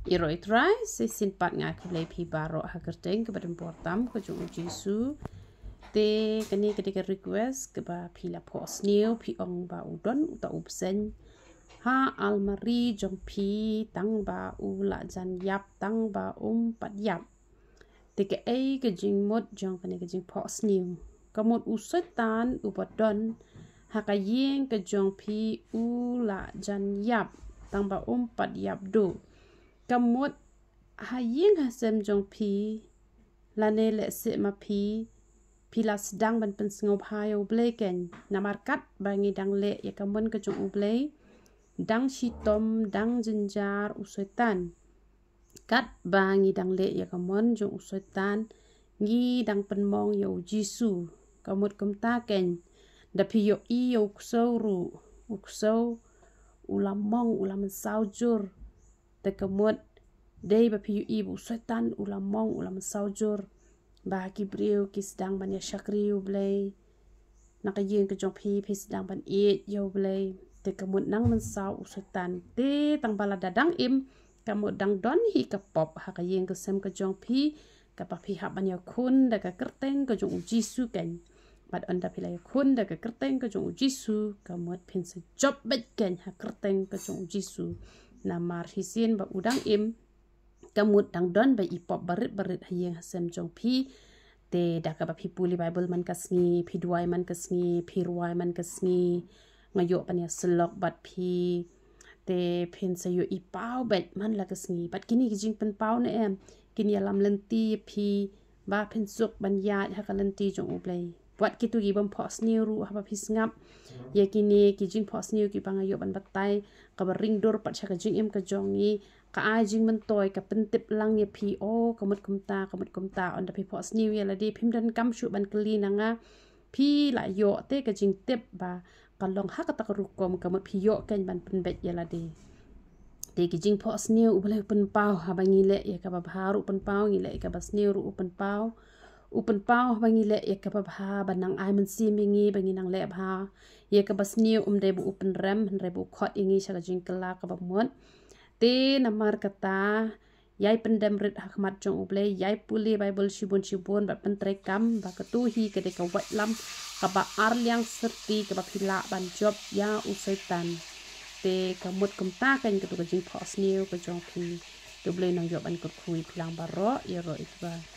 Iro itrai sin pat ngai ku play pi baro ha kerteng ke badan portam ke jong jisu te kani ketika request ke ba pi la phohsniew pi ong ba udon uta bseiñ ha almari jong pi tang ba u la janiap tang ba pat yap te ke ai ke jing mot jong kani ke jing phohsniew kamot usetan ubadon ha ka yeng ke jong pi u la janiap tang ba pat yap do kamut hayeng hasem jong pi lane le se ma pi la sedang ban pen sngop hayo bleken namarkat bangi dang le ya kamun ke jong ublei dang shitom dang jinjar usoitan kat bangi dang le ya kamun jong usoitan ngi dang penmong yo jisu kamut kumta ken da pi yo i yo ksew ru ksew ulamong mynsaw jur te kemut dei ba piu ibu setan ulamong mynsaw jur ba kibriu ki sedang ban ya shakriu blei nak yeng ke jong pi sedang ban e yo blei te kemut nang mynsaw setan te tang bala dadang im kamut dang don hi ka pop ha ka yeng ke sem ke jong pi ka pa pi ha ban ya kun da ka kerteng ke jong jisu ken bat anda pila ya kun da ka kerteng ke jong jisu kamut pin se job bet ken ha kerteng ke jong jisu namar hisin ba udang im kamut dang don ba ipop barit hayeng hasem jong pi te da ka ba pi puli bible man kasngi pi duai man kasngi pi ruai man kasngi ngayo pan ya selok bat pi te pin se yo ipau bet man la kasngi bat kini jing pen pau na em kini alam lenti pi ba pin suk ban ya ha ka lenti jong ublei buat kitu gi bom phohsniew ru ha pi ngap ya kini ki jing phohsniew ki bangayo ban batai ka ring dor pat cha ka jing em ka jongi ka a jing man toy ka pentip lang ye pi o kamut kumta on da pi phohsniew ya la di phim dan kam shu ban kli nanga pi la yo te ka jing tip ba ka long ha ka ta ru kom kamut pi yo ken ban pen bet ya la di te ki jing phohsniew ubale pen pau ha bangi le ya ka ba haru pen pau ngi le ka ba sniew ru pen pau upen pau bangi le ya ka bha banang ai man si mingi bangi nang le bha ya ka basniu de bu upen rem re bu khot ingi sha jing kala ka ba mon te namar kata yai pendem rit hakmat jong uble yai puli bible shibun ba pentre kam ba ketu hi ke de ka wat lam ka ba ar liang serti ka ba phila ban job ya usaitan te kamut kumta kan ke tu ka jing phohsniew ka jong pi doble nang job an ko khui pilang baro ya ro itba